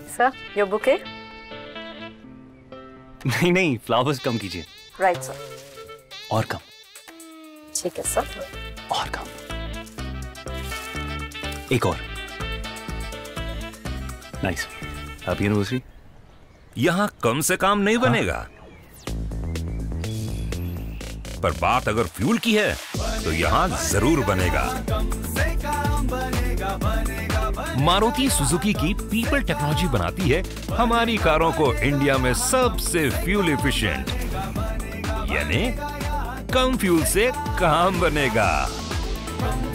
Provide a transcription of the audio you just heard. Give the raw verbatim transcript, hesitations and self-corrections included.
Sir, your bouquet? नहीं नहीं, flowers कम कीजिए। Right sir. और कम। ठीक है सर। और कम। एक और। नाइस। Happy anniversary. यहां कम से काम नहीं बनेगा। पर बात अगर फ्यूल की है तो यहां जरूर बनेगा। मारुति सुजुकी की पीपल टेक्नोलॉजी बनाती है हमारी कारों को इंडिया में सबसे फ्यूल एफिशिएंट, यानी कम फ्यूल से काम बनेगा।